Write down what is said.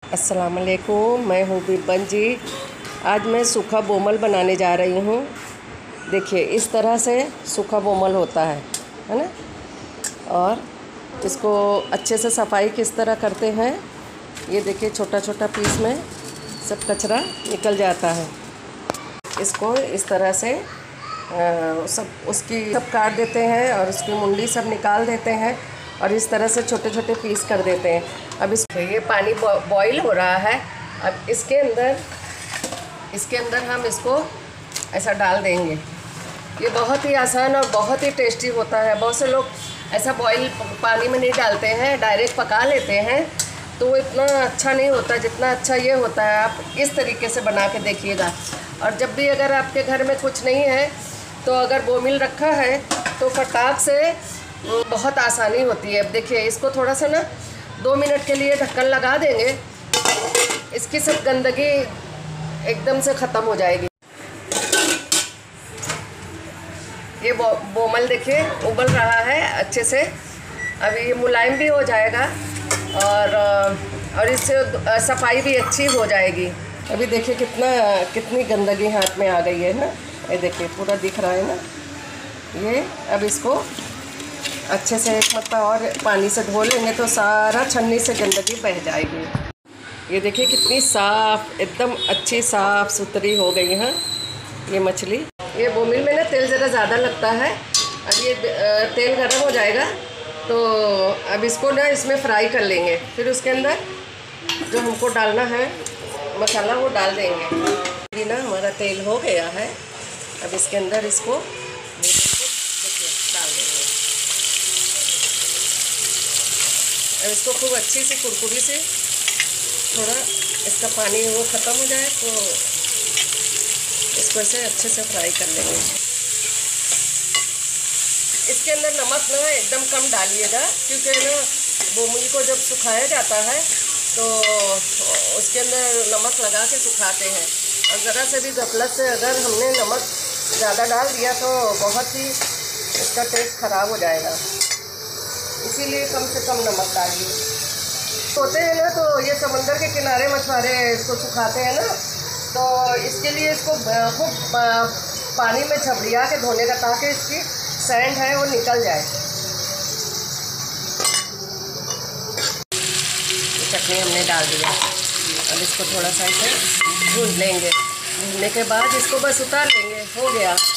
अस्सलाम वालेकुम, मैं हूँ बिबन जी। आज मैं सूखा बोमल बनाने जा रही हूँ। देखिए इस तरह से सूखा बोमल होता है ना। और इसको अच्छे से सफाई किस तरह करते हैं, ये देखिए छोटा छोटा पीस में सब कचरा निकल जाता है। इसको इस तरह से सब काट देते हैं और उसकी मुंडी सब निकाल देते हैं और इस तरह से छोटे छोटे पीस कर देते हैं। अब ये पानी बॉईल हो रहा है। अब इसके अंदर हम इसको ऐसा डाल देंगे। ये बहुत ही आसान और बहुत ही टेस्टी होता है। बहुत से लोग ऐसा बॉईल पानी में नहीं डालते हैं, डायरेक्ट पका लेते हैं, तो वो इतना अच्छा नहीं होता जितना अच्छा ये होता है। आप इस तरीके से बना के देखिएगा। और जब भी अगर आपके घर में कुछ नहीं है तो अगर बोमिल रखा है तो फटाक से बहुत आसानी होती है। अब देखिए इसको थोड़ा सा ना 2 मिनट के लिए ढक्कन लगा देंगे, इसकी सब गंदगी एकदम से ख़त्म हो जाएगी। ये बोमल देखिए उबल रहा है अच्छे से। अब ये मुलायम भी हो जाएगा और इससे सफाई भी अच्छी हो जाएगी। अभी देखिए कितनी गंदगी हाथ में आ गई है ना। ये देखिए पूरा दिख रहा है ना ये। अब इसको अच्छे से एक मरतबा और पानी से धो लेंगे तो सारा छन्नी से गंदगी बह जाएगी। ये देखिए कितनी साफ़, एकदम अच्छी साफ़ सुथरी हो गई है ये मछली। ये बोमिल में ना तेल ज़रा ज़्यादा लगता है। अब ये तेल गर्म हो जाएगा तो अब इसको ना इसमें फ्राई कर लेंगे। फिर उसके अंदर जो हमको डालना है मसाला वो डाल देंगे। ये ना हमारा तेल हो गया है। अब इसके अंदर इसको डाल देंगे। अब इसको खूब अच्छी सी कुरकुरी से थोड़ा इसका पानी वो ख़त्म हो जाए तो इसको ऐसे अच्छे से फ्राई कर लेंगे। इसके अंदर नमक ना एकदम कम डालिएगा, क्योंकि ना बोमुल को जब सुखाया जाता है तो उसके अंदर नमक लगा के सुखाते हैं। और ज़रा से भी गफलत से अगर हमने नमक ज़्यादा डाल दिया तो बहुत ही इसका टेस्ट ख़राब हो जाएगा। इसीलिए कम से कम नमक डालिए। होते हैं ना तो ये समंदर के किनारे मछुआरे इसको सुखाते हैं ना, तो इसके लिए इसको खूब पानी में झपड़िया के धोने का, ताकि इसकी सैंड है वो निकल जाए। चटनी हमने डाल दिया। अब इसको थोड़ा सा इसे भून लेंगे। भूनने के बाद इसको बस उतार लेंगे, हो गया।